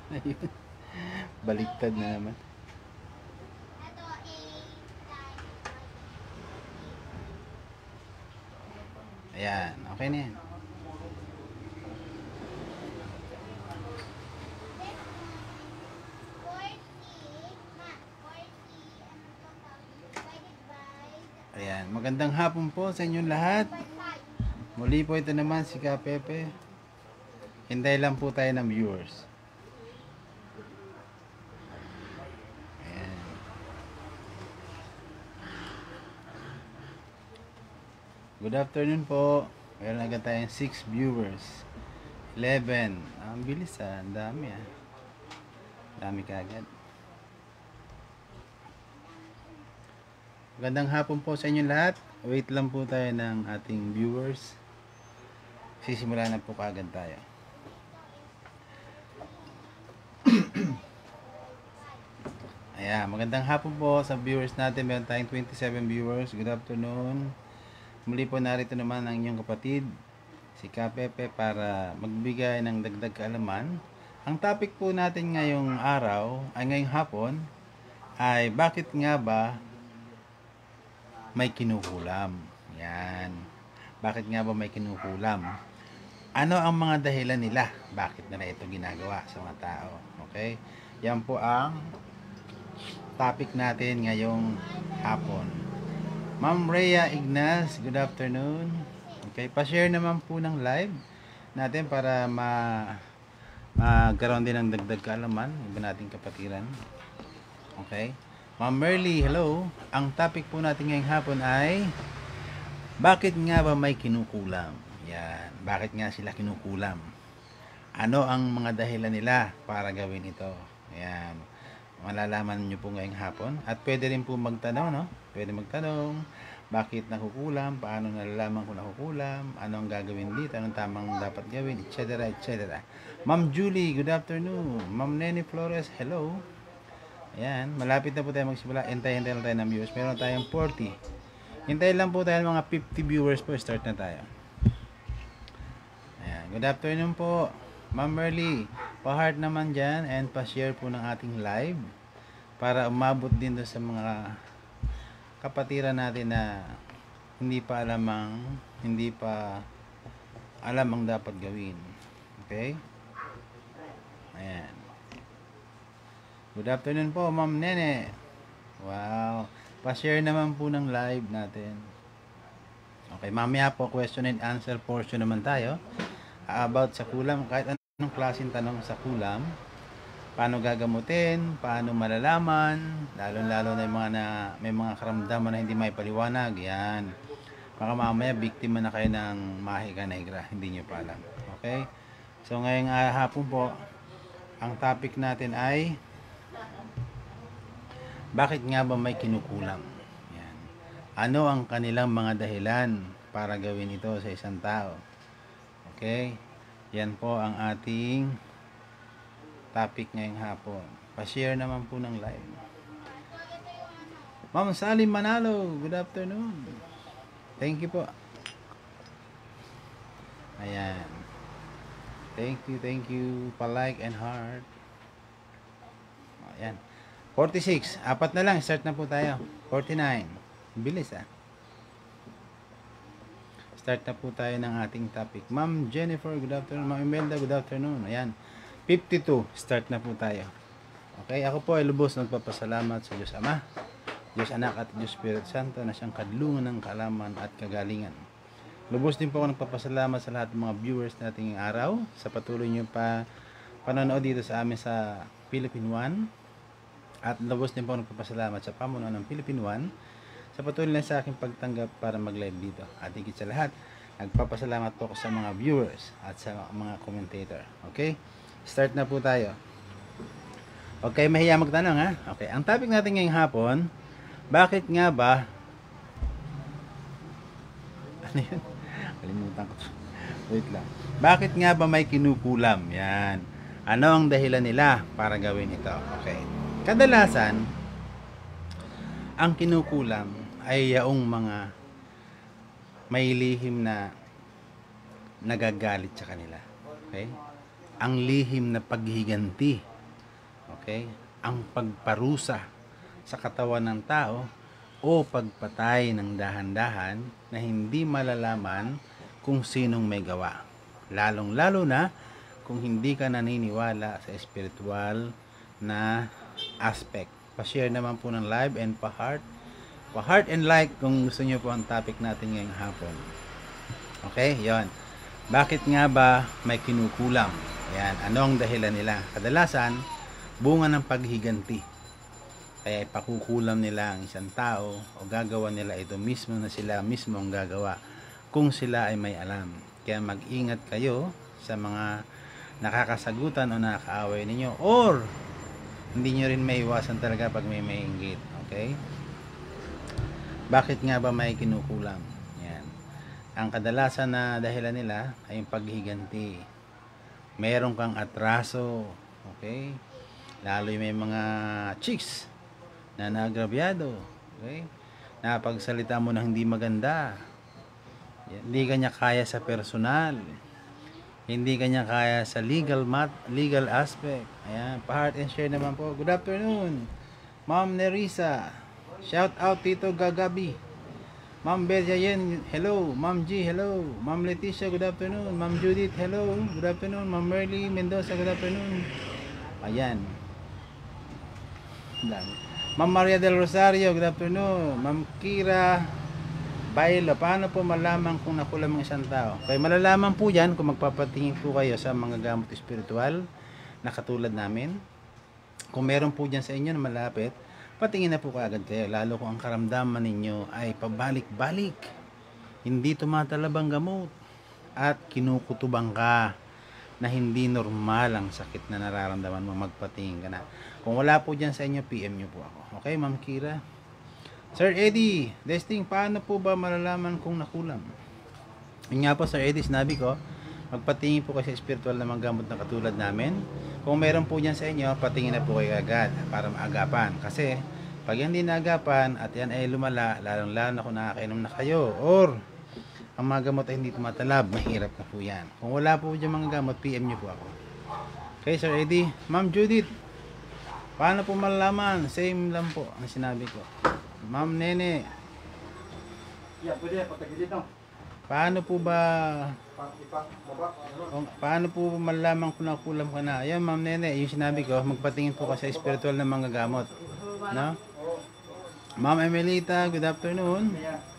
Ayun. Baliktad na naman. Ayan, okay na yan. Ayan, magandang hapon po sa inyong lahat. Muli po ito naman si Kapepe. Hintay lang po tayo ng viewers. Ayan. Good afternoon po. Meron agad tayong 6 viewers. 11. Ang bilis Ang dami Dami kaagad. Magandang hapon po sa inyong lahat. Wait lang po tayo ng ating viewers. Sisimula na po kaagad tayo. Ayan, magandang hapon po sa viewers natin. Meron tayong 27 viewers. Good afternoon. Muli po narito naman ang inyong kapatid, si Kapepe, para magbigay ng dagdag kaalaman. Ang topic po natin ngayong araw, ay ngayong hapon, ay bakit nga ba may kinukulam? Yan. Bakit nga ba may kinukulam? Ano ang mga dahilan nila? Bakit nila ito ginagawa sa mga tao? Okay? Yan po ang topic natin ngayong hapon. Ma'am Rhea Ignas, good afternoon. Okay, pa-share naman po ng live natin para magkaroon din ng dagdag kaalaman iba nating kapatiran. Okay? Ma'am Merly, hello. Ang topic po natin ngayong hapon ay bakit nga ba may kinukulam? Yan. Bakit nga sila kinukulam? Ano ang mga dahilan nila para gawin ito? Yan. Malalaman nyo po ngayong hapon. At pwede rin po magtanong, no? Pwede magtanong, bakit nakukulam? Paano nalalaman kung nakukulam? Ano ang gagawin dito? Anong tamang dapat gawin? Etc. etc. Ma'am Julie, good afternoon. Ma'am Nene Flores, hello. Ayan, malapit na po tayo magsimula. Hintay-hintay lang tayo ng viewers. Meron tayong 40. Hintay lang po tayo mga 50 viewers po. Start na tayo. Ayan, good afternoon po. Ma'am Merly, pa-heart naman dyan and pa-share po ng ating live para umabot din doon sa mga kapatiran natin na hindi pa alam ang dapat gawin. Okay? Ayan. Good afternoon po, Ma'am Nene. Wow. Pa-share naman po ng live natin. Okay, mamaya po question and answer portion naman tayo about sa kulam. Kahit anong klaseng tanong sa kulam, paano gagamutin, paano malalaman, lalo-lalo na yung may mga karamdaman na hindi may paliwanag. Yan. Baka mamaya biktima na kayo ng mahika negra, hindi nyo pa alam. Okay? So ngayong hapon po, ang topic natin ay bakit nga ba may kinukulam? Yan. Ano ang kanilang mga dahilan para gawin ito sa isang tao? Okay? Yan po ang ating topic ngayong hapon. Pa-share naman po ng live. Ma'am Salim Manalo, good afternoon. Thank you po. Ayan. Thank you. Pa-like and heart. Ayan. 46. Apat na lang. Start na po tayo. 49. Bilis Start na po tayo ng ating topic. Ma'am Jennifer, good afternoon. Ma'am Imelda, good afternoon. Ayan. 52. Start na po tayo. Okay. Ako po ay lubos nagpapasalamat sa Diyos Ama, Diyos Anak at Diyos Spirit Santo na siyang kadlungan ng kaalaman at kagalingan. Lubos din po ako nagpapasalamat sa lahat ng mga viewers nating araw sa patuloy nyo panonood dito sa amin sa Philippine One. At lubos din po nagpapasalamat sa pamunuan ng Philippine One sa patuloy na sa aking pagtanggap para mag-live dito. At higit sa lahat, nagpapasalamat po ako sa mga viewers at sa mga commentator. Okay? Start na po tayo. Okay, mahiya magtanong ha? Okay, ang topic natin ngayong hapon, bakit nga ba ano yun? Kalimutan ko. Wait lang. Bakit nga ba may kinukulam? Yan. Ano ang dahilan nila para gawin ito? Okay. Kadalasan, ang kinukulam ay yaong mga may lihim na nagagalit sa kanila. Okay? Ang lihim na paghihiganti Okay? Ang pagparusa sa katawan ng tao o pagpatay ng dahan-dahan na hindi malalaman kung sinong may gawa. Lalong-lalo na kung hindi ka naniniwala sa spiritual na aspect. Pa-share naman po ng live and pa-heart and like kung gusto niyo po ang topic natin ngayong hapon. Okay, yon. Bakit nga ba may kinukulam? Yan, ano ang dahilan nila? Kadalasan, bunga ng paghiganti. Kaya ipakukulam nila ang isang tao o gagawa nila ito mismo na sila mismo ang gagawa kung sila ay may alam. Kaya mag-ingat kayo sa mga nakakasagutan o nakakaaway ninyo or hindi nyo rin may iwasan talaga pag may mainggit. Okay? Bakit nga ba may kinukulam? Yan. Ang kadalasan na dahilan nila ay yung paghiganti. Meron kang atraso. Okay? Lalo yung may mga chicks na nagrabyado, okay? Napagsalita mo na hindi maganda. Hindi kanya kaya sa personal. Hindi kanya kaya sa legal aspect. Ayan, pa-heart and share naman po. Good afternoon, Ma'am Nerissa. Shout out Tito Gagabi. Ma'am Berjayen, hello. Ma'am G, hello. Ma'am Leticia, good afternoon. Ma'am Judith, hello. Good afternoon. Ma'am Merly Mendoza, good afternoon. Ayan. Dami. Ma'am Maria del Rosario, good afternoon. Ma'am Kira Bailo, paano po malaman kung nakulam ang isang tao? Okay, malalaman po yan kung magpapatingin po kayo sa mga gamot espiritual na katulad namin. Kung meron po dyan sa inyo na malapit, patingin na po kaagad kayo. Lalo kung ang karamdaman ninyo ay pabalik-balik, hindi tumatalabang gamot, at kinukutubang ka na hindi normal ang sakit na nararamdaman mo, magpatingin ka na. Kung wala po dyan sa inyo, PM nyo po ako. Okay, Ma'am Kira? Sir Eddie, Desting, paano po ba malalaman kung nakulam? Yun nga po, Sir Eddie, sinabi ko, magpatingin po kasi spiritual na mga gamot na katulad namin. Kung meron po dyan sa inyo, patingin na po kayo agad para maagapan. Kasi, pag hindi naagapan at yan ay lumala, lalong-lalo na kung nakakainom na kayo, or ang mga gamot ay hindi tumatalab, mahirap na po yan. Kung wala po dyan mga gamot, PM nyo po ako. Okay, Sir Eddie. Ma'am Judith, paano po malalaman? Same lang po ang sinabi ko. Ma'am Nene, paano po ba malalaman kung nakulam ka na? Ayan, Ma'am Nene, yung sinabi ko, magpatingin po ka sa spiritual na mga gamot. No? Ma'am Emelita, good afternoon.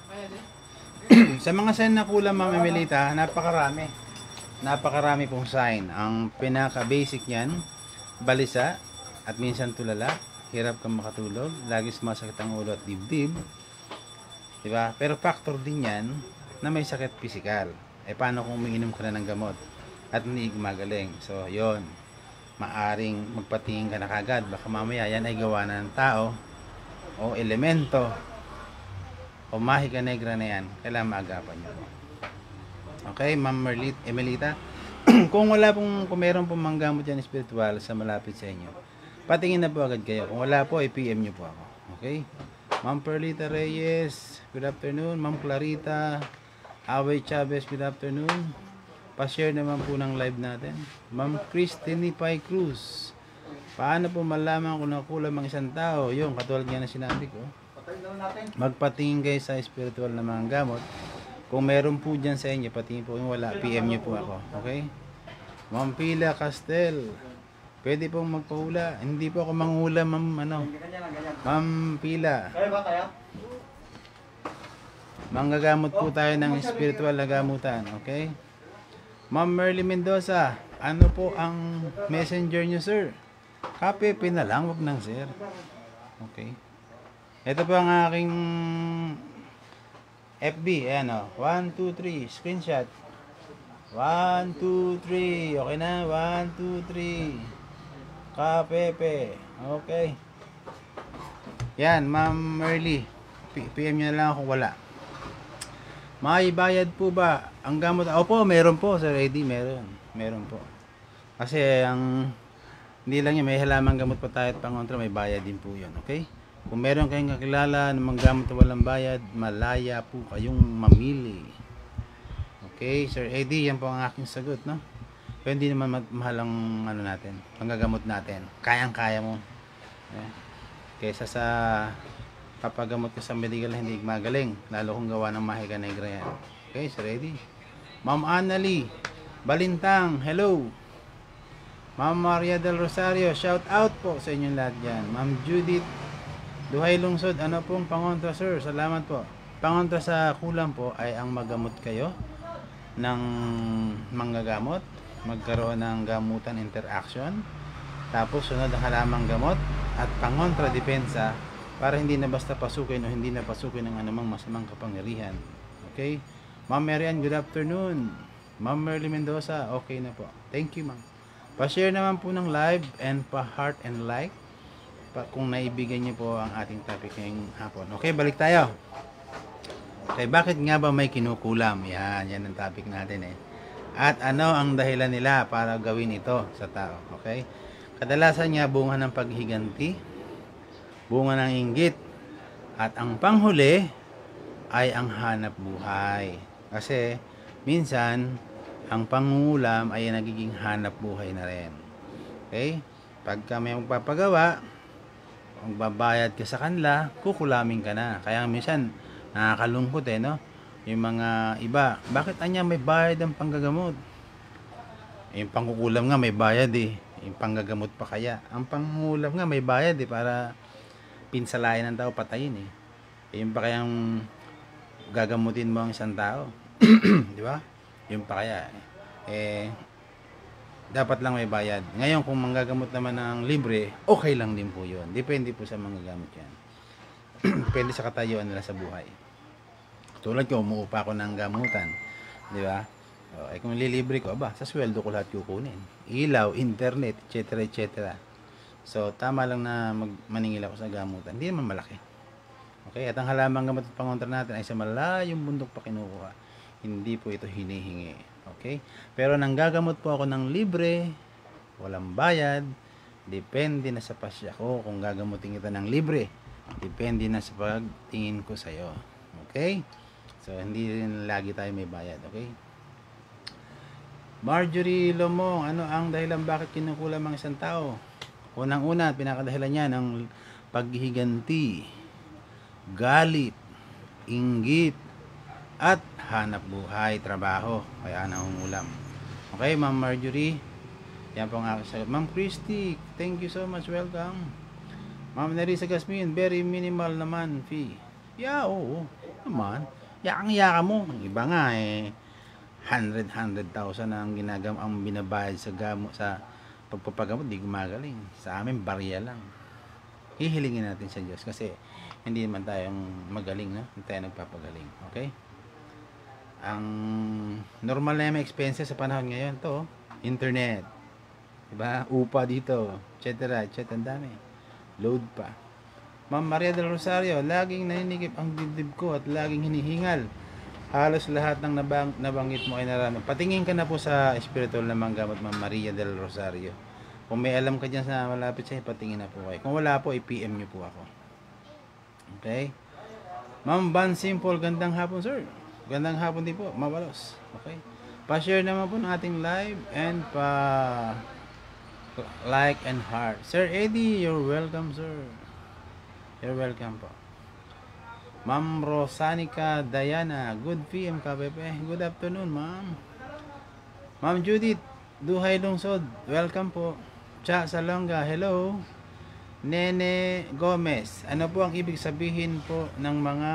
Sa mga sign na kulam, Ma'am Emelita, napakarami pong sign. Ang pinaka basic niyan, balisa at minsan tulala, hirap kang makatulog, lagi sumasakit ang ulo at dibdib, diba? Pero factor din yan na may sakit physical. Paano kung umiinom ka na ng gamot at hindi gumagaling? So yon, maaring magpatingin ka na kagad, baka mamaya yan ay gawa na ng tao o elemento o mahika negra na yan. Kailangan maagapan nyo. Okay, Ma'am Emelita. Kung meron pong manggamot yan spiritual sa malapit sa inyo, patingin na po agad kayo. Kung wala po, i-PM nyo po ako. Okay? Ma'am Perlita Reyes, good afternoon. Ma'am Clarita Away Chavez, good afternoon. Pa-share naman po ng live natin. Ma'am Christine Pai Cruz, paano po malaman kung nakulam ang isang tao? Yung katulad nga na sinabi ko, magpatingin kayo sa spiritual na mga gamot. Kung meron po dyan sa inyo, patingin po. Kung wala, PM nyo po ako. Okay? Ma'am Pila Castel, pwede pong magpahula. Hindi po ako manghula, Ma'am Pila. Manggagamot po tayo ng spiritual na gamutan. Okay? Ma'am Merly Mendoza, ano po ang messenger nyo, sir? KPP na lang, wag nang sir. Okay? Ito po ang aking FB. Ayan o. 1, 2, 3. Screenshot. 1, 2, 3. Okay na. 1, 2, 3. KPP. Okay. Yan, Ma'am Merly. PM nyo na lang kung wala. May bayad po ba ang gamot? Opo, meron po, Sir Eddie. Meron po. Kasi hindi lang yun, may halamang gamot pa tayo at pangontra, may bayad din po yun. Okay? Kung meron kayong kakilala ng mga gamot na walang bayad, malaya po kayong mamili. Okay, Sir Eddie, yan po ang aking sagot, no? Pero hindi naman mahal ang ano natin, panggagamot natin. Kayang-kaya mo. Eh, kaysa sa papagamot ka sa medical na hindi magaling, lalo kung gawa ng Mahiga Negra yan. Okay, so ready? Ma'am Annalie Balintang, hello. Ma'am Maria del Rosario, shout out po sa inyong lahat dyan. Ma'am Judith Duhay Lungsod, ano pong pangontra sir? Salamat po. Pangontra sa kulang po ay ang magamot kayo ng manggagamot, magkaroon ng gamutan interaction, tapos sunod ang halamang gamot, at pangontra depensa para hindi na basta pasukin o hindi na pasukin ng anumang masamang kapangyarihan. Okay? Ma'am Marian, good afternoon. Ma'am Merly Mendoza, okay na po. Thank you, ma'am. Pa-share naman po ng live and pa-heart and like kung naibigay niyo po ang ating topic ngayong hapon. Okay, balik tayo. Okay, bakit nga ba may kinukulam? Yan ang topic natin eh. At ano ang dahilan nila para gawin ito sa tao? Okay? Kadalasan niya bunga ng paghiganti, bunga ng inggit, at ang panghuli ay ang hanap buhay. Kasi minsan ang pangungulam ay nagiging hanap buhay na rin. Okay? Pagka may magpapagawa, magbabayad ka sa kanila, kukulamin ka na. Kaya minsan nakakalungkot no? Yung mga iba, bakit anya may bayad ang panggagamot? Yung pangkukulam nga may bayad eh. Yung panggagamot pa kaya. Ang pangulam nga may bayad eh, para pinsalain ng tao, patayin eh. Yung pa kayang gagamutin mo ang isang tao. Di ba? Yung pa kaya dapat lang may bayad. Ngayon kung manggagamot naman ng libre, okay lang din po yun. Depende po sa manggagamot yan. Depende sa katayuan nila sa buhay. Tulad ko, umuupa ako ng gamutan. Di ba? Kung lilibre ko, sa sweldo ko lahat kukunin. Ilaw, internet, etc. etc. So, tama lang na maningil ako sa gamutan. Hindi naman malaki. Okay? At ang halamang gamot at pangontra natin ay sa malayong bundok pa kinukuha. Hindi po ito hinihingi. Okay? Pero nanggagamot po ako ng libre, walang bayad, depende na sa pasya ko kung gagamutin kita ng libre. Depende na sa pagtingin ko sa'yo. Okay? So, hindi rin lagi tayo may bayad. Okay? Marjorie Lomong, ano ang dahilan bakit kinukulam ang isang tao? Unang-una, pinakadahilan niya ng paghihiganti, galit, inggit, at hanap buhay, trabaho. Kaya nangungulam. Okay, Ma'am Marjorie. Yan po ang aking sagot. Ma'am Christy, thank you so much. Welcome. Ma'am Nerissa Gasmin, very minimal naman fee. Yeah, oo. Naman. Yakang-yaka mo. Iba nga 100,000 ang ang binabayad sa gamot, sa pagpapagamot, di gumagaling. Sa amin, barya lang. Hihilingin natin sa Diyos kasi hindi naman tayong magaling, no? Hindi tayo nagpapagaling. Okay? Ang normal na yung expenses sa panahon ngayon to, internet. Diba? Upa dito, etc. etc. Ang dami. Load pa. Ma'am Maria del Rosario, laging naninikip ang dibdib ko at laging hinihingal. Halos lahat ng nabanggit mo ay nararamdaman. Patingin ka na po sa spiritual na manggamot, Ma'am Maria del Rosario. Kung may alam ka dyan sa malapit sa'yo, patingin na po kayo. Kung wala po, i-PM nyo po ako. Okay? Ma'am Van Simple, gandang hapon, sir. Gandang hapon din po, mabalos. Okay? Pa-share naman po ng ating live and like and heart. Sir Eddie, you're welcome, sir. You're welcome po. Ma'am Rosanica Diana, good PM KBP. Good afternoon, ma'am. Ma'am Judith Duhay Lungsod, welcome po. Cha Salonga, hello. Nene Gomez, ano po ang ibig sabihin po ng mga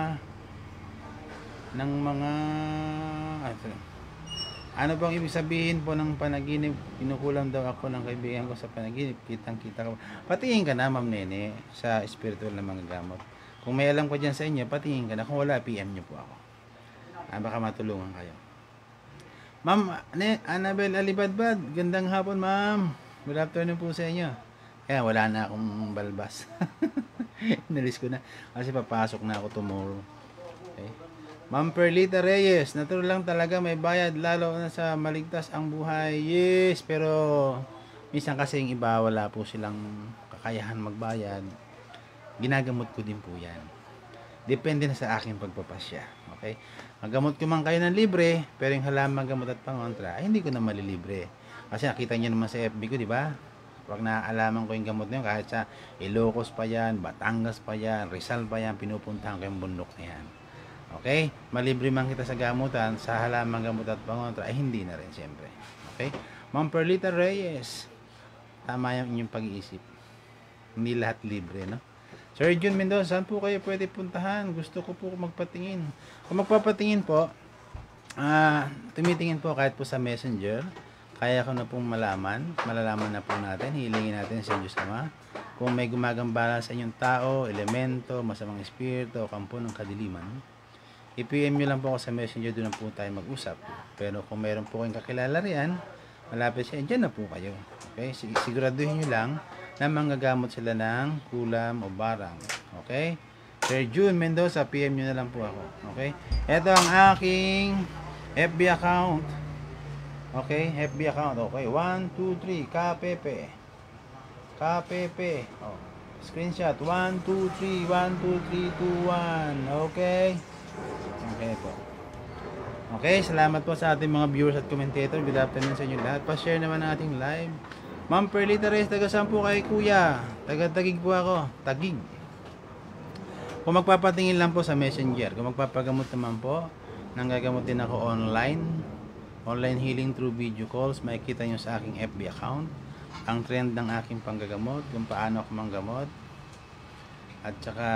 ano po ang ibig sabihin po ng panaginip? Kinukulam daw ako ng kaibigan ko sa panaginip. Kitang-kita ko. Patingin ka na, Ma'am Nene, sa spiritual na mga gamot. Kung may alam ko dyan sa inyo, patingin ka na. Kung wala, PM nyo po ako. Baka matulungan kayo. Ma'am Annabel Alibadbad, gandang hapon, ma'am. Good afternoon po sa inyo. Kaya wala na akong balbas. Inalis ko na. Kasi papasok na ako tomorrow. Okay. Ma'am Perlita Reyes, natural lang talaga may bayad lalo na sa maligtas ang buhay. Yes, pero minsan kasi yung iba wala po silang kakayahan magbayad. Ginagamot ko din po yan. Depende na sa aking pagpapasya. Okay? Magamot ko man kayo ng libre, pero yung halamang gamot at pangontra, ay hindi ko na malilibre. Kasi nakita niyo naman sa FB ko, di ba? Pag naaalaman ko yung gamot na yun, kahit sa Ilocos pa yan, Batangas pa yan, Rizal pa yan, pinupuntahan ko yung bundok na yan. Okay? Malibre man kita sa gamutan, sa halamang gamot at pangontra, ay hindi na rin siyempre. Okay? Ma'am Perlita Reyes, tama yung inyong pag-iisip. Hindi lahat libre, no? Sir Jun Mendoza, saan po kayo pwede puntahan? Gusto ko po magpatingin. Kung magpapatingin po, tumitingin po kahit po sa Messenger, kaya ko na pong malalaman na po natin, hilingin natin sa Diyos Ama. Kung may gumagambala sa inyong tao, elemento, masamang espiritu, o kampo ng kadiliman, i-PM nyo lang po ako sa Messenger, doon na po tayo mag-usap. Pero kung meron po kayong kakilala riyan, malapit siya, dyan na po kayo. Okay? Siguraduhin nyo lang na manggagamot sila ng kulam o barang. Okay? Sir June Mendoza, PM nyo na lang po ako. Okay? Ito ang aking FB account. Okay? FB account. Okay? 1, 2, 3. KPP. KPP. Oh. Screenshot. 1, 2, 3. 1, 2, 3, 2, 1. Okay? Okay po. Okay, salamat po sa ating mga viewers at commentator. Good afternoon sa inyo lahat. Pa-share naman ang ating live. Ma'am Perlita Reyes, taga saan po kay Kuya? Taga-Tagig po ako. Tagig. Kung magpapatingin lang po sa Messenger, kung magpapagamot naman po, nang gagamutin ako online healing through video calls, makikita nyo sa aking FB account ang trend ng aking panggagamot, kung paano ako manggamot, at saka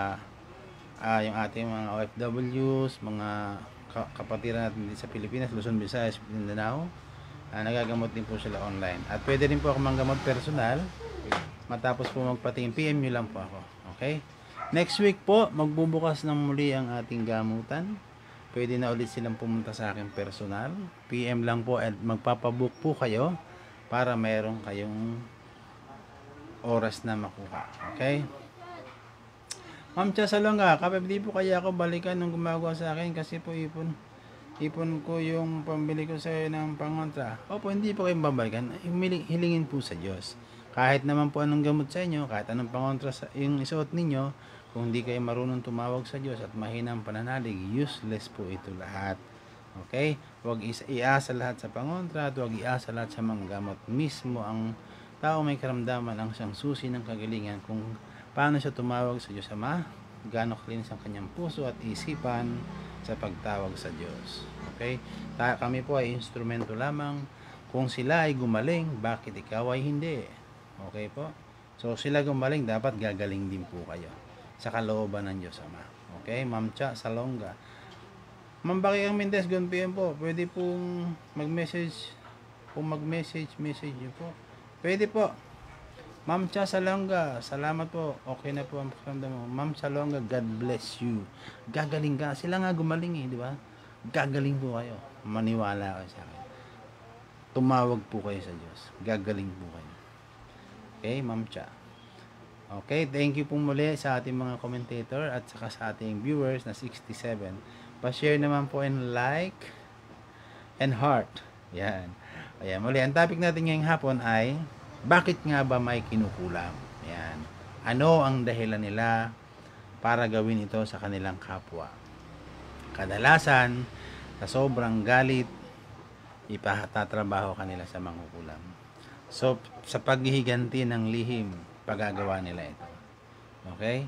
yung ating mga OFWs, mga kapatiran natin dito sa Pilipinas, Luzon, Visayas, Mindanao, nagagamot din po sila online. At pwede rin po ako manggamot personal. Matapos po magpatingin, PM nyo lang po ako. Okay? Next week po, magbubukas ng muli ang ating gamutan. Pwede na ulit silang pumunta sa akin personal. PM lang po at magpapabook po kayo para mayroon kayong oras na makuha. Okay? Ma'am Cha Salonga, kapag di po kaya ako balikan nung gumagawa sa akin kasi po ipon ko yung pambili ko sa ng pangontra. Opo, hindi po kayong babalikan. Hilingin po sa Diyos. Kahit naman po anong gamot sa inyo, kahit anong pangontra yung isuot ninyo, kung hindi kayo marunong tumawag sa Diyos at mahinang pananalig, useless po ito lahat. Okay? Huwag iasa lahat sa pangontra at huwag iasa lahat sa mga gamot. Mismo ang tao may karamdaman ang siyang susi ng kagalingan kung paano siya tumawag sa Diyos Ama, gaano kalinis ang kanyang puso at isipan sa pagtawag sa Diyos. Okay? Kami po ay instrumento lamang. Kung sila ay gumaling, bakit ikaw ay hindi? Okay po? So sila gumaling, dapat gagaling din po kayo sa kalooban ng Diyos Ama. Okay? Ma'am Cha Salonga. Ma'am Bakayang Mendez, Gon PM po. Pwede pong mag-message. Kung mag-message nyo po. Pwede po. Ma'am Cha Salonga, salamat po. Okay na po ang pakiramdam mo. Ma'am Salonga, God bless you. Gagaling ka. Sila nga gumaling di ba? Gagaling po kayo. Maniwala kayo sa akin. Tumawag po kayo sa Diyos. Gagaling po kayo. Okay, Ma'am Cha. Okay, thank you po muli sa ating mga commentator at saka sa ating viewers na 67. Pa-share naman po and like and heart. Yan. Ayan, muli. Ang topic natin ngayong hapon ay bakit nga ba may kinukulam? Yan. Ano ang dahilan nila para gawin ito sa kanilang kapwa? Kadalasan, sa sobrang galit, ipatatrabaho kanila sa mangkukulam. So, sa paghihiganti ng lihim, pagagawa nila ito. Okay?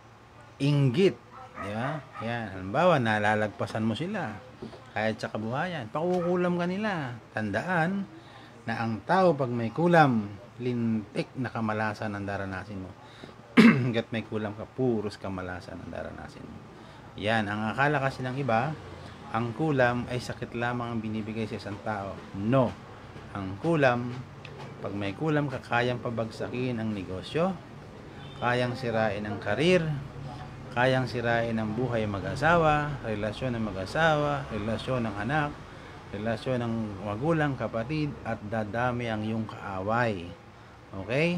Inggit. Di ba? Yan. Halimbawa, nalalagpasan mo sila. Kahit sa kabuhayan, pakukulam ka nila. Tandaan, na ang tao pag may kulam, lintik na kamalasan ang daranasin mo. Hanggat may kulam ka, puros kamalasan ang daranasin mo. Yan, ang akala kasi ng iba, ang kulam ay sakit lamang ang binibigay sa isang tao. No. Ang kulam, pag may kulam ka, kayang pabagsakin ang negosyo, kayang sirain ang karir, kayang sirain ang buhay mag-asawa, relasyon ng mag-asawa, relasyon ng anak, relasyon ng magulang, kapatid, at dadami ang iyong kaaway. Okay?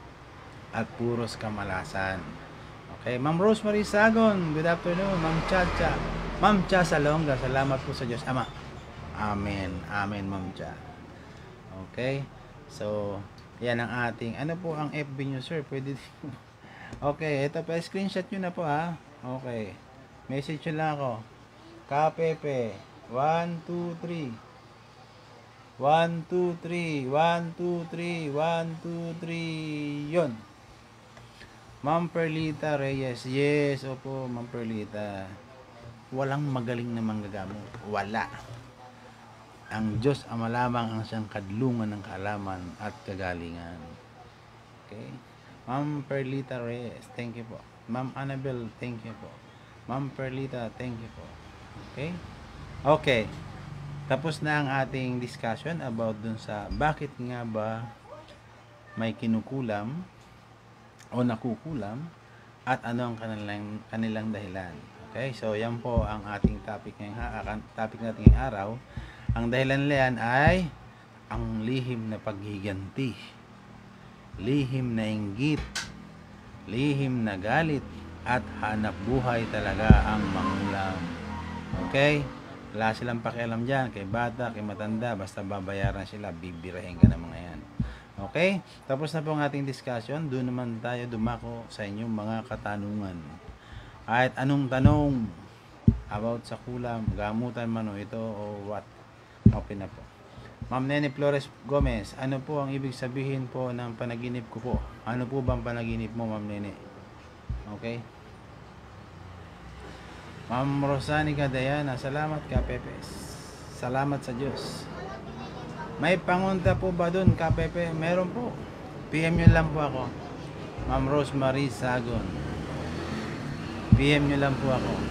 At puros kamalasan. Okay? Ma'am Rosemary Sagon, good afternoon. Ma'am Chacha. Ma'am Cha Salonga, salamat po sa Diyos Ama. Amen. Amen, Ma'am Cha. Okay? So, yan ang ating, ano po ang FB nyo, sir? Pwede din. Okay, ito pa, screenshot nyo na po, ha? Okay. Message nyo lang ako. KPP. 1, 2, 3. 1, 2, 3. 1, 2, 3. 1, 2, 3. Yun. Ma'am Perlita Reyes. Yes, opo, Ma'am Perlita. Walang magaling na manggagamot. Wala. Ang Diyos ama lamang ang siyang kadlungan ng kaalaman at kagalingan. Okay? Ma'am Perlita Reyes, thank you po. Ma'am Annabel, thank you po. Ma'am Perlita, thank you po. Okay? Okay. Tapos na ang ating discussion about dun sa bakit nga ba may kinukulam o nakukulam at ano ang kanilang dahilan. Okay? So, yan po ang ating topic natin ngayong araw. Ang dahilan nila yan ay ang lihim na paghiganti, lihim na inggit, lihim na galit, at hanap buhay talaga ang mangulam. Okay? Wala silang pakialam dyan, kay bata, kay matanda, basta babayaran sila, bibirahin ka ng mga yan. Okay? Tapos na po ang ating discussion. Doon naman tayo dumako sa inyong mga katanungan. Kahit anong tanong about sa kulam, gamutan man o ito o what. Open na po. Ma'am Nene Flores Gomez, ano po ang ibig sabihin po ng panaginip ko po? Ano po bang panaginip mo, Ma'am Nene? Okay? Ma'am Rosanica Diana, salamat ka, Pepes. Salamat sa Diyos. May pangunta po ba dun, ka, Pepe? Meron po. PM nyo lang po ako. Ma'am Rosemary Sagon. PM nyo lang po ako.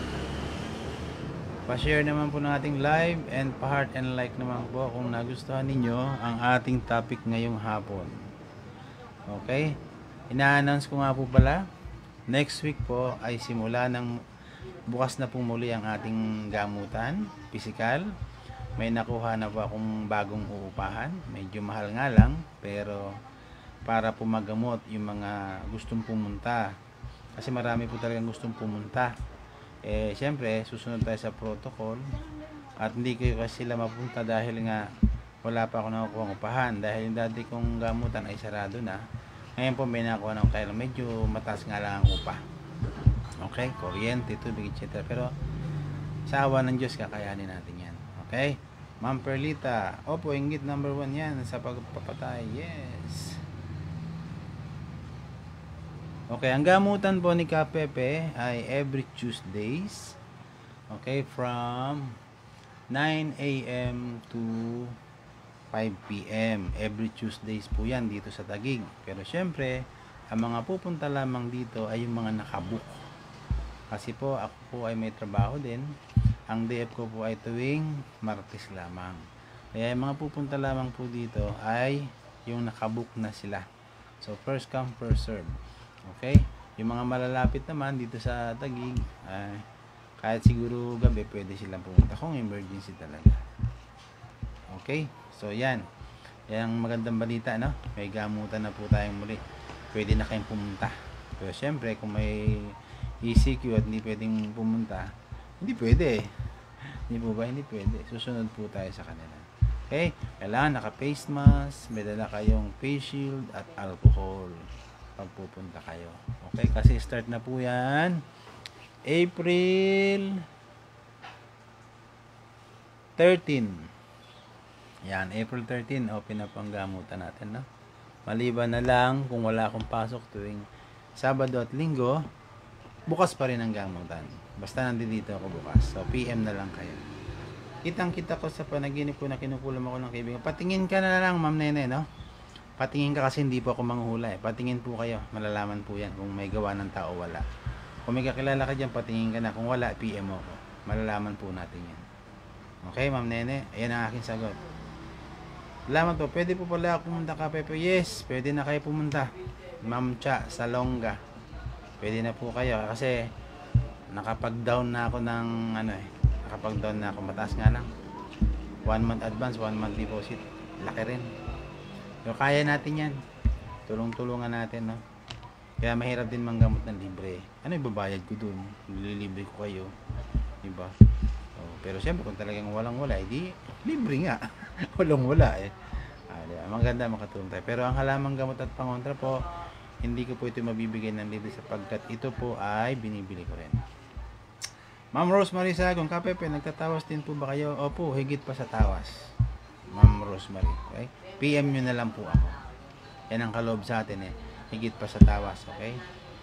Pa-share naman po ng ating live and pa-heart and like naman po kung nagustuhan ninyo ang ating topic ngayong hapon. Okay? Ina-announce ko nga po pala, next week po ay simula ng bukas na po muli ang ating gamutan, physical. May nakuha na po akong bagong uupahan. Medyo mahal nga lang, pero para po magamot yung mga gustong pumunta. Kasi marami po talagang gustong pumunta. Siyempre, susunod tayo sa protocol at hindi kayo kasi sila mapunta dahil nga wala pa ako nakukuha ng upahan dahil yung dati kong gamutan ay sarado na. Ngayon po may nakuha ng kaya medyo mataas nga lang ang upa. Okay, kuryente, tubig, etc. Pero sa awa ng Diyos kakayanin natin yan. Okay, Ma'am Perlita, opo, inggit number 1 yan sa pagpapatay. Yes. Okay, ang gamutan po ni Kapepe ay every Tuesdays. Okay, from 9 a.m. to 5 p.m. Every Tuesdays po yan dito sa Taguig. Pero syempre, ang mga pupunta lamang dito ay yung mga nakabook. Kasi po, ako po ay may trabaho din. Ang DF ko po ay tuwing Martes lamang. Kaya yung mga pupunta lamang po dito ay yung nakabook na sila. So, first come, first serve. Okay? Yung mga malalapit naman dito sa Taguig, kahit siguro gabi pwede silang pumunta kung emergency talaga. Okay? So yan. Yan ang magandang balita, no? May gamutan na po tayong muli. Pwede na kayong pumunta. Pero syempre, kung may ECQ at hindi pwedeng pumunta, hindi pwede. Hindi po ba? Hindi pwede. Susunod po tayo sa kanila. Okay? Kailangan naka-face mask, may dala kayong face shield at alcohol pagpupunta kayo. Okay, kasi start na po yan April 13. Yan, April 13 open na po ang gamutan natin, no? Maliban na lang kung wala akong pasok tuwing Sabado at Linggo, bukas pa rin ang gamutan. Basta nandito ako bukas. So PM na lang kayo. Kitang-kita ko sa panaginip ko na kinukulam ako ng kaibigan. Patingin ka na lang, Ma'am Nene, no? Patingin ka kasi hindi po ako manghuhula eh. Patingin po kayo. Malalaman po yan kung may gawa ng tao wala. Kung may kakilala ka dyan, patingin ka na. Kung wala, PM ako. Malalaman po natin yan. Okay, Ma'am Nene? Ayan ang aking sagot. Salamat po. Pwede po pala ako pumunta ka, Pepe. Yes, pwede na kayo pumunta. Ma'am Cha, Salonga. Pwede na po kayo. Kasi nakapag-down na ako ng nakapag-down na ako. Mataas nga lang. 1 month advance, 1 month deposit. Laki rin. Pero kaya natin yan. Tulong-tulungan natin, no? Kaya mahirap din manggamot ng libre. Ano ibabayad ko dun? Nililibre ko kayo. Diba? Pero siyempre, kung talagang walang-wala, edi libre nga. Walang-wala eh. Diba? Maganda makatulong tayo. Pero ang halamang gamot at pangontra po, hindi ko po ito mabibigay ng libre sapagkat ito po ay binibili ko rin. Ma'am Rosemary Sagon, Kapepe, nagtatawas din po ba kayo? Opo, higit pa sa tawas. Ma'am Rosemary. Okay? PM nyo na lang po ako. Yan ang kaloob sa atin higit pa sa tawas. Okay?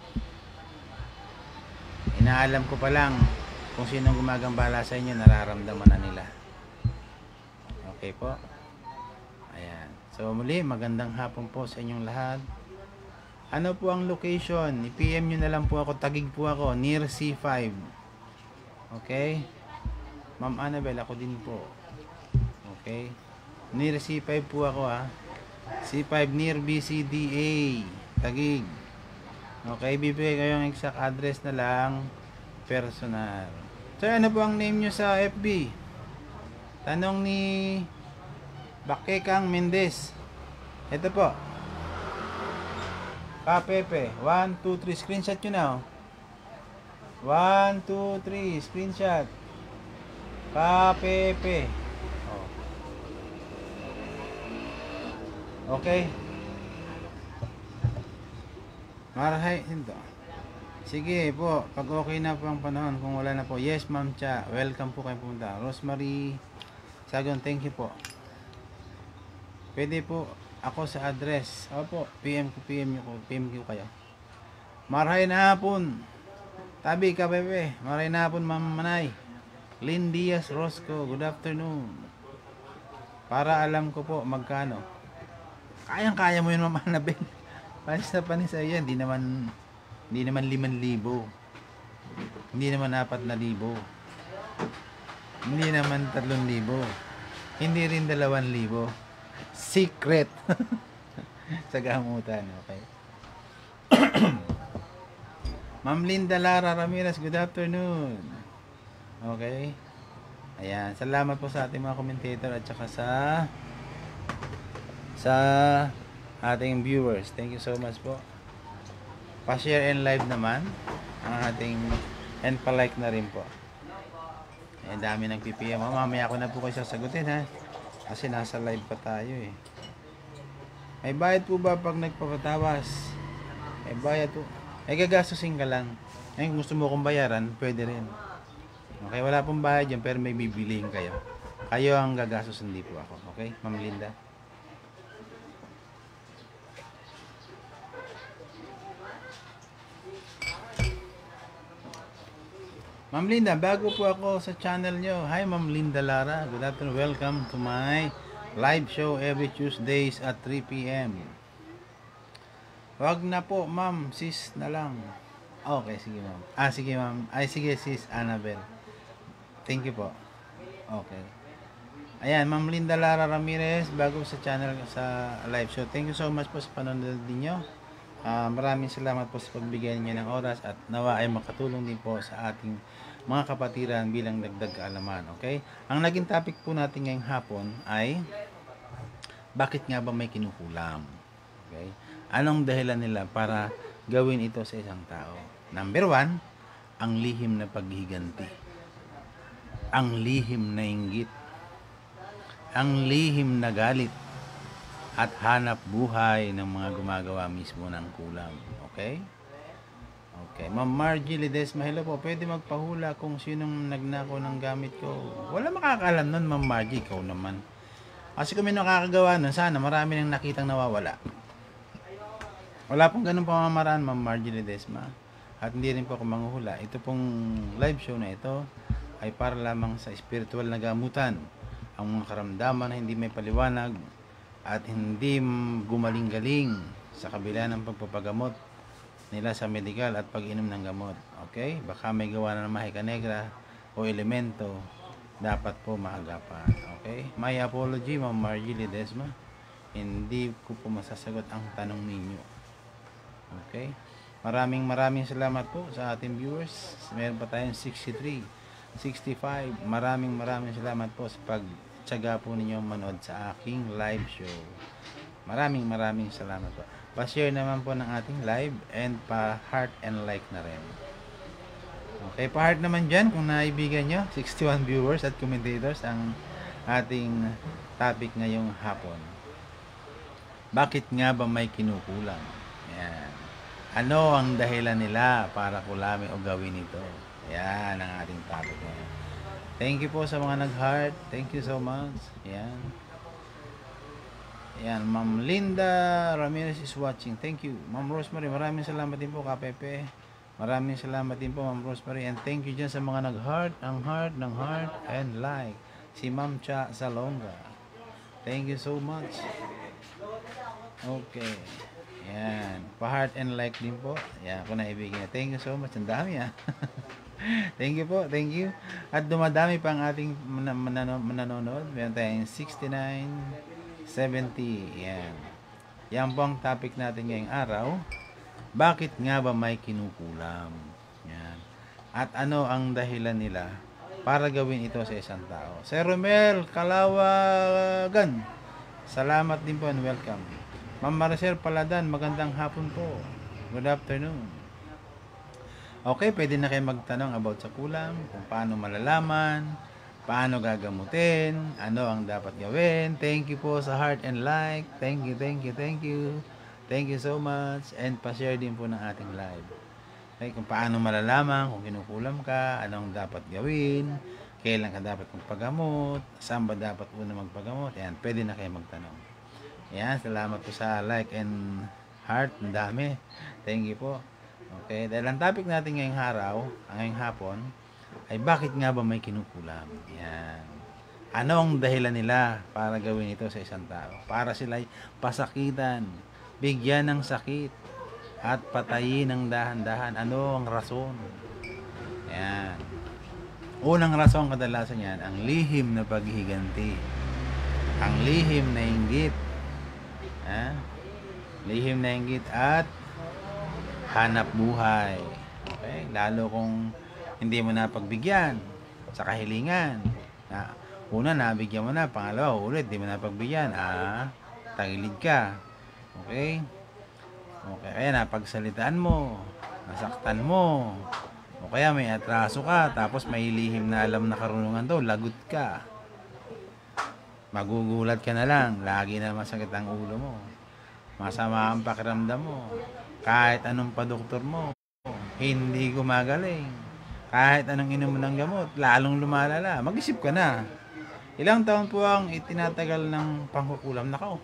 Inaalam ko pa lang kung sinong gumagambala sa inyo, nararamdaman na nila. Okay po? Ayan. So muli, magandang hapon po sa inyong lahat. Ano po ang location? I-PM nyo na lang po ako. Tagig po ako. Near C5. Okay? Ma'am Annabel, ako din po. Okay? Near C5 po ako C5 near BCDA. Tagig. Okay? Bibigay ko yung exact address na lang. Personal. So, ano po ang name nyo sa FB? Tanong ni Bakekang Mendez. Ito po. Kapepe. 1, 2, 3. Screenshot nyo na 1, 2, 3. Screenshot. Kapepe. Okay. Marahay. Ito. Sige po. Pag okay na po ang panahon. Kung wala na po. Yes, Ma'am Cha. Welcome po kayo pumunta. Rosemary Sagon. Thank you po. Pwede po ako sa address. Opo. PM ko kayo. Marahay na hapon. Tabi ka, bebe. Marahay na hapon, Ma'am Manay. Lynn Diaz Rosco. Good afternoon. Para alam ko po magkano. Kayang-kaya mo yun, Ma'am Annabel. Panis na panis ay yan. Hindi naman 5,000. Hindi naman 4,000. Hindi naman 3,000. Hindi rin 2,000. Secret. Sa gamutan. Okay. Ma'am Linda Lara Ramirez, good afternoon. Okay. Ayan. Salamat po sa ating mga commentator at saka sa ating viewers. Thank you so much po. Pa-share and live naman ang ating and pa-like na rin po. Ang dami nagpipiyam. Mamaya ko na po kayo sasagutin kasi nasa live pa tayo May bayad po ba pag nagpapatawas? May bayad po. Gagastusin ka lang. Kung gusto mo kong bayaran, pwede rin. Okay, wala pong bayad yan pero may bibilihin kayo. Kayo ang gagastos, hindi po ako. Okay, Ma'am Linda? Ma'am Linda, bago po ako sa channel nyo. Hi Ma'am Linda Lara. Good afternoon. Welcome to my live show every Tuesdays at 3 p.m. Wag na po, Ma'am. Sis na lang. Okay, sige Ma'am. Sige Ma'am. Sige Sis Annabel. Thank you po. Okay. Ayan, Ma'am Linda Lara Ramirez. Bago sa channel sa live show. Thank you so much po sa panonood ninyo. Maraming salamat po sa pagbigay niyo ng oras at nawa ay makatulong din po sa ating mga kapatiran bilang dagdag kaalaman. Okay? Ang naging topic po natin ngayong hapon ay bakit nga ba may kinukulam? Okay? Anong dahilan nila para gawin ito sa isang tao? Number 1, ang lihim na paghihiganti. Ang lihim na inggit. Ang lihim na galit. At hanap buhay ng mga gumagawa mismo ng kulam. Okay? Okay. Ma'am Margie Ledesma, hello po. Pwede magpahula kung sinong nagnakaw ng gamit ko. Wala makakaalam nun, Ma'am Margie. Ikaw naman. Kasi kung may nakakagawa nun, sana marami nang nakitang nawawala. Wala pong ganun pamamaraan, Ma'am Margie Ledesma. At hindi rin po ako manghuhula. Ito pong live show na ito ay para lamang sa spiritual na gamutan. Ang mga karamdaman na hindi may paliwanag at hindi gumaling-galing sa kabila ng pagpapagamot nila sa medical at pag-inom ng gamot. Okay? Baka may gawa na ng mahika negra o elemento, dapat po mahagapan. Okay? My apology, Ma'am Margie Ledesma. Hindi ko po masasagot ang tanong ninyo. Okay? Maraming salamat po sa ating viewers. Meron pa tayong 63, 65. Maraming salamat po sa pagtsaga po ninyo manood sa aking live show. Maraming salamat po. Pa-share naman po ng ating live and pa-heart and like na rin. Okay, pa-heart naman dyan kung naibigan nyo. 61 viewers at commentators ang ating topic ngayong hapon. Bakit nga ba may kinukulang? Yan. Ano ang dahilan nila para kulamin o gawin ito? Yan ang ating topic ngayon. Thank you po sa mga nag-heart. Thank you so much. Yan. Ayan, Ma'am Linda Ramirez is watching. Thank you. Ma'am Rosemary, maraming salamat din po, Kapepe. Maraming salamat din po, Ma'am Rosemary. And thank you dyan sa mga nag-heart, ng heart, and like. Si Ma'am Cha Salonga. Thank you so much. Okay. Ayan. Pa-heart and like din po. Ayan, ako na ibigin. Thank you so much. Ang dami Thank you po. Thank you. At dumadami pa ang ating mananonood. Meron tayong 69, 70. Yan. Yan po ang topic natin ngayong araw. Bakit nga ba may kinukulam? Yan. At ano ang dahilan nila para gawin ito sa isang tao? Sir Romel Kalawagan, salamat din po and welcome. Ma'am Maricel Paladan, magandang hapon po. Good afternoon. Okay, pwede na kayo magtanong about sa kulam, kung paano malalaman, paano gagamutin, ano ang dapat gawin. Thank you po sa heart and like. Thank you, thank you, thank you. Thank you so much. And pa-share din po ng ating live. Okay, kung paano malalaman, kung kinukulam ka, anong dapat gawin, kailan ka dapat magpagamot, saan ba dapat una magpagamot. Ayan, pwede na kayo magtanong. Ayan, salamat po sa like and heart. Ang dami. Thank you po. Okay, dahil ang topic natin ngayong araw, ngayong hapon, ay bakit nga ba may kinukulam? Yan. Ano ang dahilan nila para gawin ito sa isang tao? Para sila pasakitan, bigyan ng sakit, at patayin ng dahan-dahan. Ano ang rason? Yan. Unang rason kadalasan yan, ang lihim na paghihiganti. Ang lihim na inggit. Lihim na inggit at hanap buhay. Okay? Lalo kung hindi mo na pagbigyan sa kahilingan. Una, nabigyan mo na. Pangalawa, ulit, hindi mo na pagbigyan. Tagilid ka. Okay? Okay, kaya napagsalitaan mo. Nasaktan mo. O kaya may atraso ka. Tapos may lihim na alam na karunungan to. Lagot ka. Magugulat ka na lang. Lagi na masakit ang ulo mo. Masama ang pakiramdam mo. Kahit anong pa-doktor mo, hindi gumagaling. Kahit anong inom mo ng gamot, lalong lumalala. Mag-isip ka na. Ilang taon po ang itinatagal ng pangkukulam? Nako.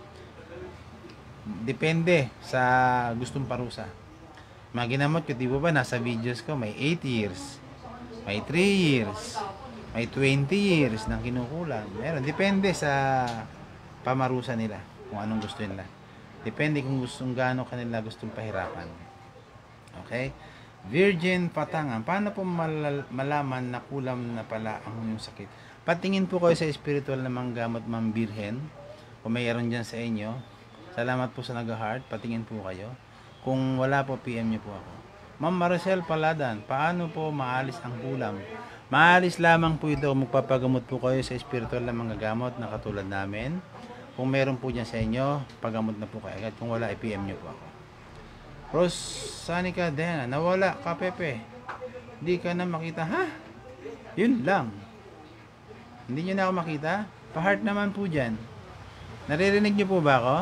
Depende sa gustong parusa. Mga ginamot ko, di ba nasa videos ko, may 8 years, may 3 years, may 20 years ng kinukulam. Meron. Depende sa pamarusa nila, kung anong gusto nila. Depende kung gaano kanila gustong pahirapan. Okay? Virgin Patangan. Paano po malaman na kulam na pala ang inyong sakit? Patingin po kayo sa spiritual na manggamot, Ma'am Birhen. Kung mayroon dyan sa inyo. Salamat po sa nag-heart. Patingin po kayo. Kung wala po, PM nyo po ako. Ma'am Maricel Paladan. Paano po maalis ang kulam? Maalis lamang po ito. Magpapagamot po kayo sa spiritual na manggamot na katulad namin. Kung meron po dyan sa inyo, pagamot na po kayo agad. Kung wala, i-PM nyo po ako. Rosanica Dena, nawala ka, Pepe. Hindi ka na makita, ha? Yun lang. Hindi nyo na ako makita? Pa-heart naman po dyan. Naririnig nyo po ba ako?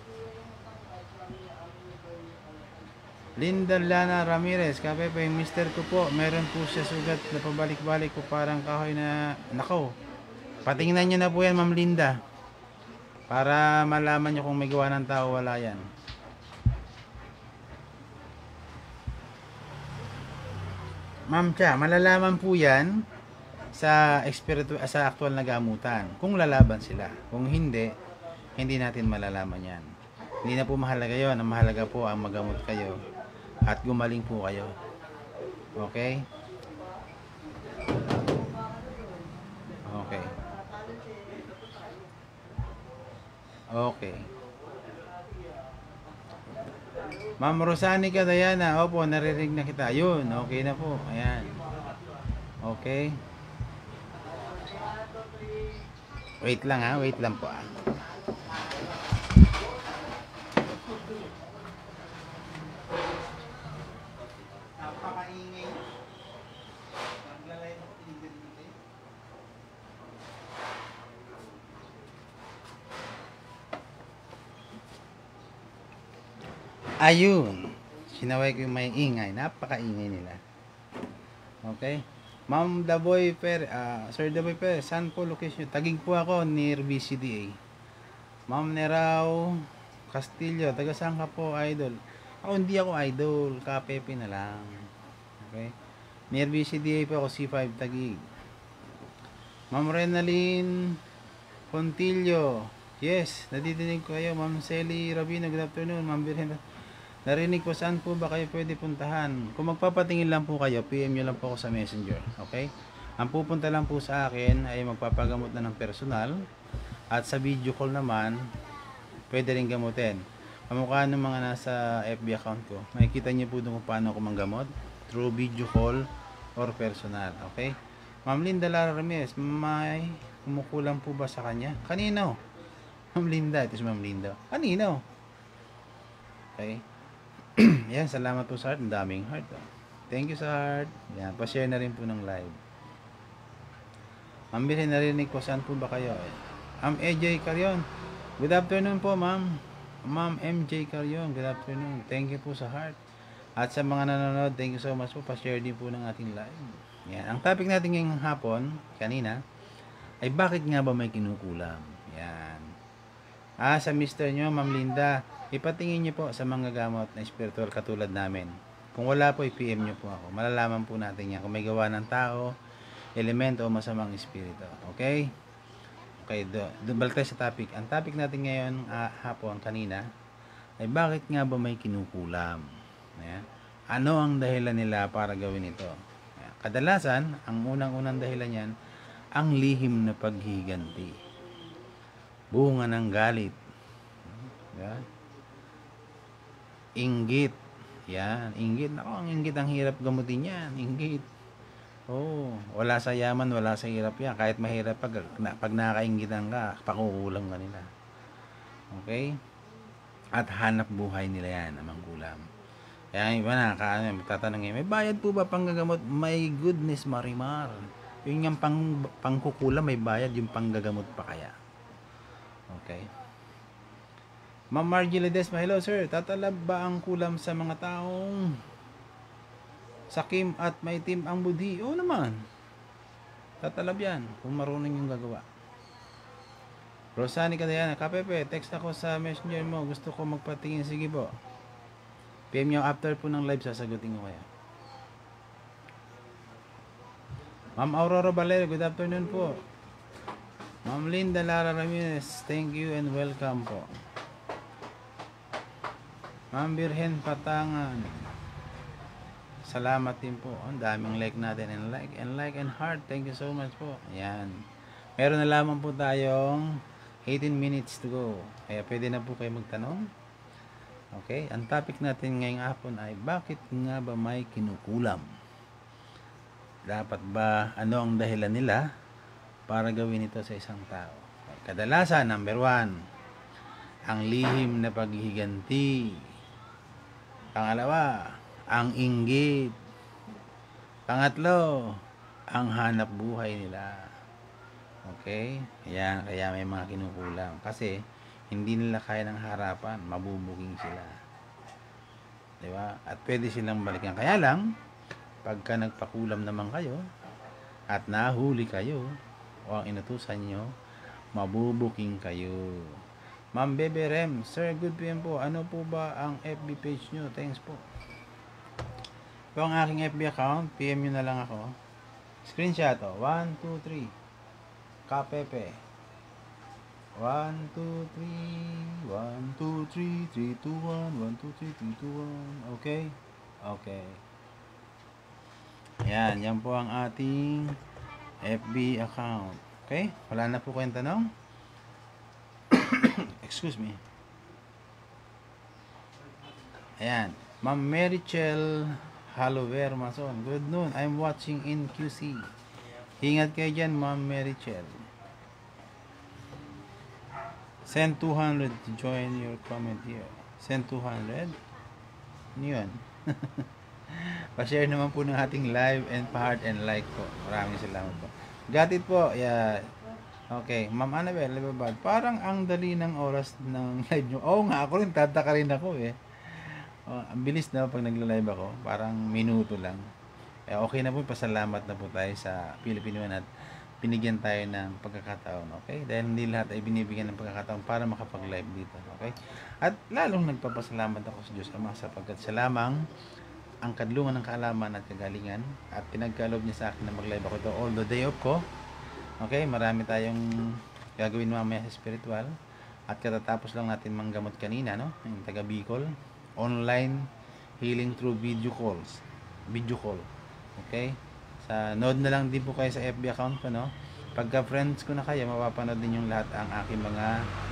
Linda Lana Ramirez, ka, Pepe, yung mister ko po, meron po siya sugat na pabalik-balik ko parang kahoy na, nako. Patingnan nyo na po yan, Ma'am Linda. Para malaman nyo kung may gawa ng tao, wala yan. Ma'am Cha, malalaman po yan sa actual na gamutan. Kung lalaban sila. Kung hindi, hindi natin malalaman yan. Hindi na po mahalaga yun. Ang mahalaga po ang magamot kayo at gumaling po kayo. Okay? Okay. Okay. Ma'am Rosanica Diana, opo, naririnig na kita. Ayun, okay na po. Ayan. Okay. Wait lang ha, wait lang po ah. Napakaingay. Ayun. Sinaway ko yung may ingay. Napakaingay nila. Okay. Ma'am Daboy Sir Daboy Perez, saan po location? Tagig po ako near BCDA. Ma'am Nerao Castillo, taga saan ka po, idol? Ako hindi ako idol, Kapepe na lang. Okay? Near BCDA po ako, C5 Taguig. Ma'am Renalyn Pontillo, yes, nadidinig ko kayo. Ma'am Selly Rabino, good afternoon. Ma'am Virgen, narinig ko, saan po ba kayo pwede puntahan? Kung magpapatingin lang po kayo, PM nyo lang po ako sa Messenger. Okay? Ang pupunta lang po sa akin ay magpapagamot na ng personal. At sa video call naman, pwede rin gamutin. Kamukha ng mga nasa FB account ko, makikita niyo po doon kung paano ako manggamot. Through video call or personal. Okay? Ma'am Linda Lara Ramirez, may kumukulang po ba sa kanya? Kanino? Ma'am Linda, ito si Ma'am Linda. Kanino? Okay? Yan, salamat po sa heart. Ang daming heart. Oh. Thank you sa heart. Yan, pa-share na rin po ng live. Ma'am Bilhin, narinig ko, saan po ba kayo? Ma'am AJ Carion, good afternoon po, ma'am. Ma'am MJ Carion, good afternoon. Thank you po sa heart. At sa mga nanonood, thank you so much po. Pa-share din po ng ating live. Yan. Ang topic natin ngayong hapon, kanina, ay bakit nga ba may kinukulam? Yan. Sa mister nyo, Ma'am Linda, ipatingin nyo po sa mga gamot na spiritual katulad namin. Kung wala po, i-PM nyo po ako. Malalaman po natin yan kung may gawa ng tao, elemento o masamang espiritu. Okay? Okay, balik tayo sa topic. Ang topic natin ngayon, hapon, kanina, ay bakit nga ba may kinukulam? Ayan. Ano ang dahilan nila para gawin ito? Ayan. Kadalasan, ang unang-unang dahilan yan, ang lihim na paghiganti. Bunga ng galit. Ayan. Inggit. Yan, inggit. Ako, ang inggit, ang hirap gamutin yan. Inggit. Oh, wala sa yaman, wala sa hirap yan. Kahit mahirap pag nakainggitan ka, pakukulam ka nila. Okay? At hanap buhay nila yan, ang mangkulam. Kaya iba na, magtatanong may bayad po ba panggagamot? My goodness, Marimar. Yung yung pangkukulam, may bayad, yung panggagamot pa kaya. Okay? Ma'am Margie Ledesma, hello sir. Tatalab ba ang kulam sa mga taong sakim at may itim ang budhi? Oo naman. Tatalab yan kung marunong yung gagawa. Rosani Kadayana, Kapepe, text ako sa messenger mo. Gusto ko magpatingin. Sige po. PM nyo after po ng live, sasagutin ko kaya. Ma'am Aurora Valero, good afternoon po. Ma'am Linda Lara Ramirez, thank you and welcome po. Ma'am Birhen Patangan, salamat din po. Ang daming like natin and like and heart. Thank you so much po. Ayan. Meron na lamang po tayong 18 minutes to go. Kaya pwede na po kayo magtanong. Okay. Ang topic natin ngayong hapon ay bakit nga ba may kinukulam? Dapat ba, ano ang dahilan nila para gawin ito sa isang tao? Kadalasan, number 1, ang lihim na paghihiganti. Pangalawa, ang inggit. Pangatlo, ang hanap buhay nila. Okay? Ayan, kaya may mga kinukulam. Kasi, hindi nila kaya ng harapan. Mabubuking sila. Diba? At pwede silang balikan. Kaya lang, pagka nagpakulam naman kayo, at nahuli kayo, o ang inutusan nyo, mabubuking kayo. Ma'am Bebe Rem, Sir, good PM po. Ano po ba ang FB page nyo? Thanks po. Ito ang aking FB account. PM nyo na lang ako. Screenshot, 1, 2, 3. Kapepe. 1, 2, 3. 1, 2, 3. 3, 2, 1. 1, 2, 3. 3, 2, 1. Okay? Okay. Yan po ang ating FB account. Okay? Wala na po kayong tanong? Excuse me. Ayan. Ma'am Merichel Halover Mason. Good noon. I'm watching in QC. Ingat kayo dyan, Ma'am Merichel. Send 200 to join your comment here. Send 200. Ano yun? Pa-share naman po ng ating live and pa-heart and like po. Maraming salamat po. Got it po. Yeah. Okay. Ma'am Annabelle, Libabad. Parang ang dali ng oras ng live nyo. Oo nga, ako rin. Tataka rin ako eh. Ang bilis na pag nagla-live ako. Parang minuto lang. Okay na po. Pasalamat na po tayo sa Filipino at binigyan tayo ng pagkakataon, okay? Dahil hindi lahat ay binibigyan ng pagkakataon para makapag-live dito, okay? At lalong nagpapasalamat ako sa Diyos Ama sapagkat siya lamang ang kadlungan ng kaalaman at kagalingan at pinagkaloob niya sa akin na mag-live ako ito all the day off ko. Okay, marami tayong gagawin mamaya sa spiritual at katatapos lang natin manggamot kanina, no? Yung taga Bicol, online healing through video call. Okay? Sa node na lang din po kayo sa FB account ko, no? Pagka friends ko na kayo, mapapanood din yung lahat ang aking mga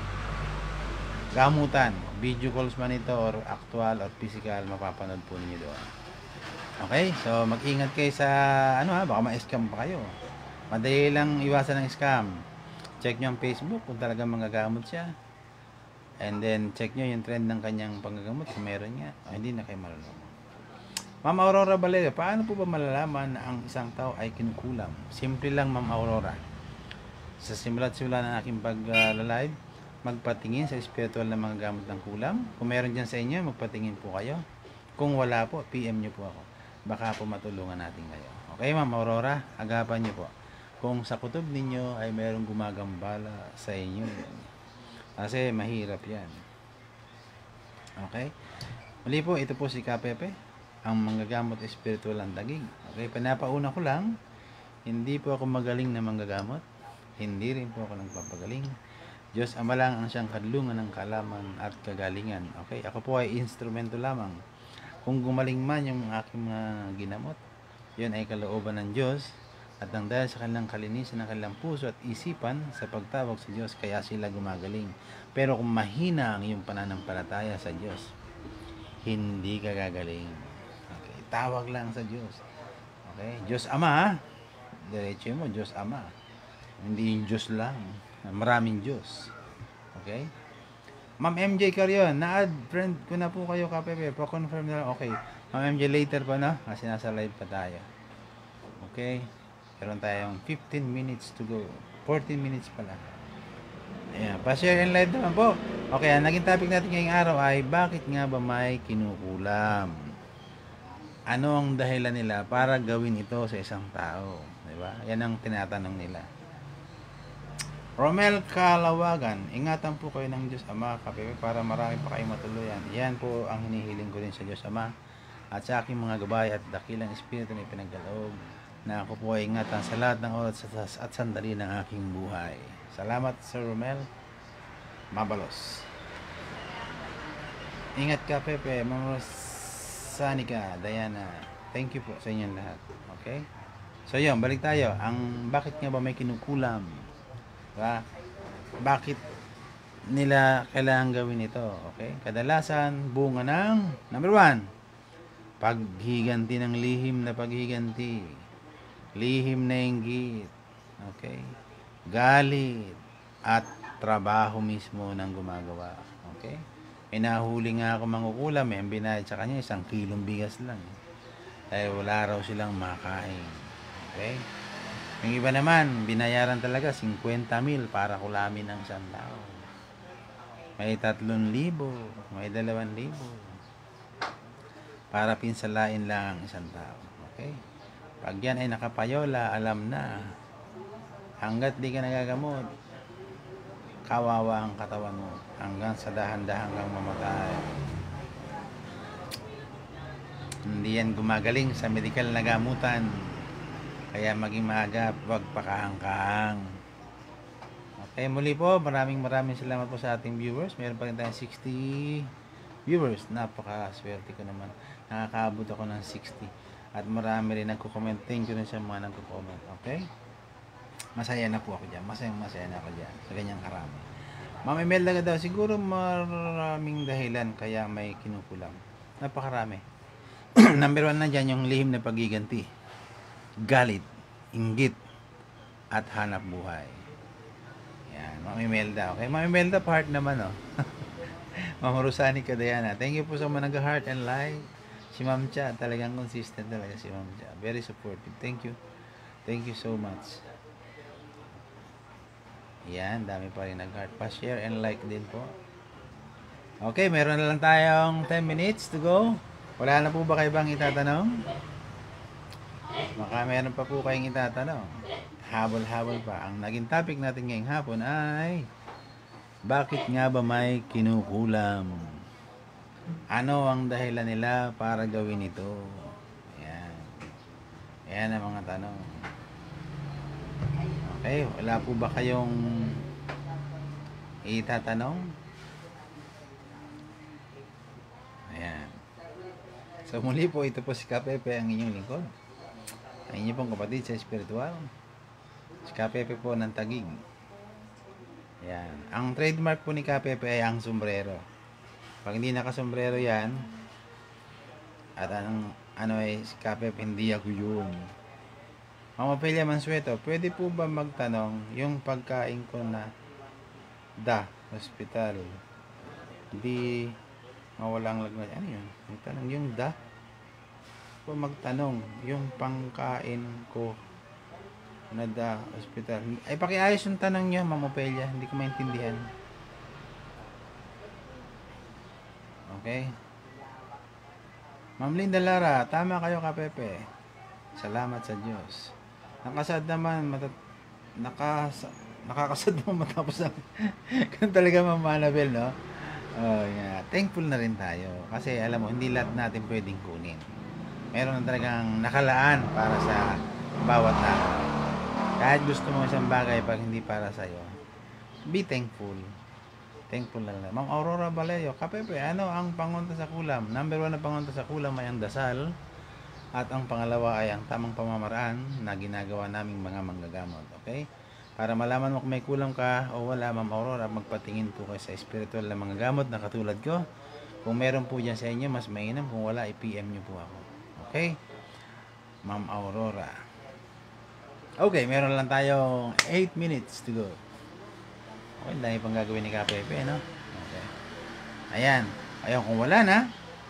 gamutan. Video calls man ito or actual or physical, mapapanood po ninyo doon. Okay? So, mag-ingat kayo sa baka ma-scam pa kayo. Madali lang iwasan ng scam. Check nyo ang Facebook kung talagang manggagamot siya. And then, check nyo yung trend ng kanyang panggagamot kung meron nga. O, hindi na kayo malalaman. Ma'am Aurora Valerio, paano po ba malalaman na ang isang tao ay kinukulam? Simple lang, Ma'am Aurora. Sa simula ng aking pag-live, magpatingin sa spiritual na mga gamot ng kulam. Kung meron dyan sa inyo, magpatingin po kayo. Kung wala po, PM nyo po ako. Baka po matulungan natin kayo. Okay, Ma'am Aurora, agapan nyo po. Kung sa kutob ninyo ay mayroong gumagambala sa inyo, kasi mahirap yan. Okay? Muli po, ito po si Kapepe, ang manggagamot espiritual ang dagig. Okay, panapauna ko lang, hindi po ako magaling na manggagamot. Hindi rin po ako nagpapagaling. Diyos Ama lang ang siyang kadlungan ng kaalaman at kagalingan. Okay, ako po ay instrumento lamang. Kung gumaling man yung aking mga ginamot, yun ay kalooban ng Diyos. At nang dahil sa kanilang kalinisan ng kanilang puso at isipan sa pagtawag sa Diyos, kaya sila gumagaling. Pero kung mahina ang iyong pananampalataya sa Diyos, hindi ka gagaling. Okay, tawag lang sa Diyos. Okay, Diyos Ama, ha? Diretso mo, Diyos Ama. Hindi yung Diyos lang. Maraming Diyos. Okay? Ma'am MJ Carion, na-add friend ko na po kayo, Kapepe. Pa-confirm na lang. Okay. Ma'am MJ, later pa na. Kasi nasa live pa tayo. Okay? Meron tayong 15 minutes to go. 14 minutes pala. Ayan. Pa-share and live naman po. Okay, ang naging topic natin ngayong araw ay bakit nga ba may kinukulam? Ano ang dahilan nila para gawin ito sa isang tao? Diba? Yan ang tinatanong nila. Romel Kalawagan, ingatan po kayo ng Diyos Ama, Kapepe, para marami pa kayong matuluyan. Yan po ang hinihiling ko din sa Diyos Ama at sa aking mga gabay at dakilang espiritu na ipinagkaloob na ako po ay ingatan sa lahat ng oras at sandali ng aking buhay. Salamat, Sir Romel. Mabalos. Ingat ka, Pepe. Mama Sanika, Diana. Thank you po sa inyong lahat. Okay? So yun, balik tayo. Ang bakit nga ba may kinukulam? Diba? Bakit nila kailangan gawin ito? Okay? Kadalasan, bunga ng number 1, paghiganti ng lihim na paghiganti. Lihim na inggit. Okay? Galit at trabaho mismo ng gumagawa. Okay? Pinahuli nga ako mangkukulam, may binayad sa kanya 1 kilong bigas lang. Dahil wala raw silang makain. Okay? Yung iba naman, binayaran talaga 50,000 para kulamin ng isang tao. May 3,000, may 2,000 para pinsalain lang ang isang tao. Okay? Pag yan ay nakapayola, alam na, hanggat di ka nagagamot, kawawa ang katawan mo hanggang sa dahan-dahan kang mamatay. Hindi yan gumagaling sa medical na gamutan. Kaya maging maaga, huwag pakahang-kahang. Okay, muli po, maraming salamat po sa ating viewers. Meron pa rin tayong 60 viewers. Napakaswerte ko naman. Nakakaabot ako ng 60. At marami rin nagko-comment. Thank you rin sa mga nagko-comment. Okay? Masaya na po ako dyan. Masaya na ako dyan. Sa ganyang karami. Ma'am Imelda ka daw, siguro maraming dahilan kaya may kinukulam. Napakarami. Number 1 na dyan, yung lihim na pagiganti. Galit, inggit, at hanap buhay. Yan, Ma'am Imelda. Okay, Ma'am Imelda, pa-heart naman, oh. Ma'am Rosani Kadayana. Thank you po sa mga nag-heart and like. Si Ma'am Cha, talagang consistent talaga si Ma'am Cha. Very supportive. Thank you. Thank you so much. Yan, dami pa rin nag-heart. Pa-share and like din po. Okay, meron na lang tayong 10 minutes to go. Wala na po ba kayo bang itatanong? Baka meron pa po kayong itatanong. habol-habol pa. Ang naging topic natin ngayong hapon ay bakit nga ba may kinukulam? Ano ang dahilan nila para gawin ito? Ayan. Ayan ang mga tanong. Okay, wala po ba kayong itatanong? Ayan. So muli po, ito po si Kapepe, ang inyong lingkod. Ang inyong pong kapatid sa espiritual. Si Kapepe po ng Taguig. Ayan. Ang trademark po ni Kapepe ay ang sombrero. Pag hindi nakasombrero yan, at ano ay si Kapepe, hindi ako yun. Mama Pelia Mansueto, pwede po ba magtanong yung pagkain ko na hospital? Hindi mawala ang lagnat. Ano yun? May tanong yung po magtanong yung pangkain ko na hospital. Ay, pakiayos yung tanong niya, Mama Pelia. Hindi ko maintindihan. Okay? Ma'am Linda Lara, tama kayo Kapepe. Salamat sa Diyos. Nakasad naman, nakakasad naman matapos ang kung talaga Ma'am Annabel, no? Oh, yeah. Thankful na rin tayo. Kasi alam mo, hindi lahat natin pwedeng kunin. Meron na talagang nakalaan para sa bawat tao. Kahit gusto mo isang bagay pag hindi para sa'yo, be thankful. Thankful lang na. Ma'am Aurora Vallejo, Kapepe, ano ang pangunta sa kulam? Number 1 na pangunta sa kulam ay ang dasal. At ang pangalawa ay ang tamang pamamaraan na ginagawa naming mga manggagamot. Okay? Para malaman mo kung may kulam ka o wala, Ma'am Aurora, magpatingin po kayo sa spiritual na mga gamot na katulad ko. Kung meron po dyan sa inyo, mas mainam. Kung wala, i-PM nyo po ako. Okay? Ma'am Aurora. Okay, meron lang tayong 8 minutes to go. Okay, dahil pang gagawin ni Kapepe, no? Okay. Ayan. Ayun, kung wala na,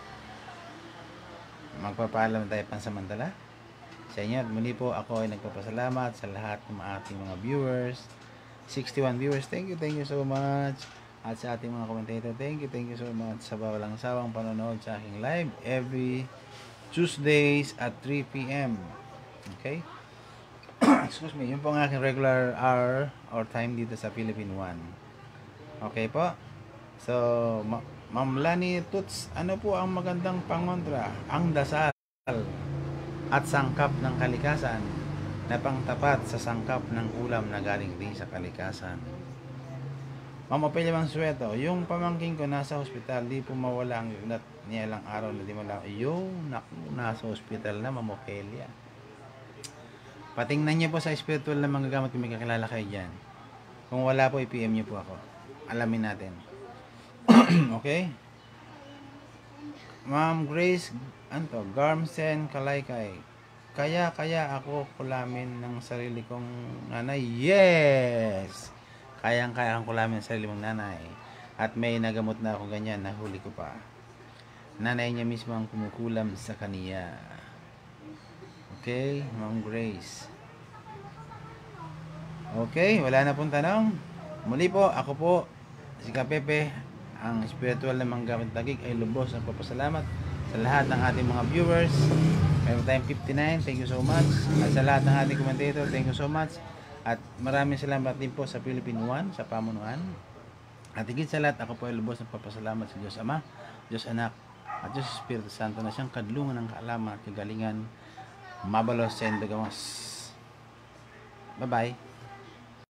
magpapaalam tayo pansamantala sa inyo. At muli po ako ay nagpapasalamat sa lahat ng ating mga viewers. 61 viewers, thank you so much. At sa ating mga commentator, thank you so much sa walang sawang panonood sa aking live every Tuesdays at 3 p.m. Okay? Excuse me, yun po ang aking regular hour or time dito sa Philippine One. Okay po? So, Ma'am Lani Tuts, ano po ang magandang pangontra? Ang dasal at sangkap ng kalikasan na pangtapat sa sangkap ng ulam na galing din sa kalikasan. Ma'am Opelia Mansueto, yung pamangking ko nasa hospital, di po mawala ang lagnat niya ilang araw na di mawala. Yung nasa hospital na, Ma'am Opelia. Patingnan niyo po sa spiritual na mga gamot kung may kakilala kayo dyan. Kung wala po, i-PM niyo po ako. Alamin natin. Okay? Ma'am Grace, Garmsen Kalaykay. Kaya ako kulamin ng sarili kong nanay. Yes! Kaya kong kulamin ng sarili mong nanay. At may nagamot na ako ganyan, nahuli ko pa. Nanay niya mismo ang kumukulam sa kaniya. Okay, Ma'am Grace. Okay, wala na pong tanong. Muli po, ako po, si Kapepe, ang spiritual na manggamit Taguig ay lubos ang papasalamat sa lahat ng ating mga viewers. Meron tayong 59, thank you so much. At sa lahat ng ating commentator, thank you so much. At maraming salamat din po sa Philippine One, sa pamunuan. At higit sa lahat, ako po ay lubos ng papasalamat sa Diyos Ama, Diyos Anak, at Diyos Espiritu Santo na siyang kadlungan ng kaalaman at kagalingan. Mabalos sa Indogamos. Bye-bye.